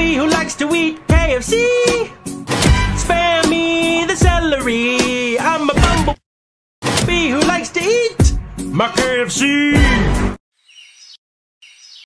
bumblebee who likes to eat KFC. Spare me the celery. I'm a bumblebee who likes to eat my KFC.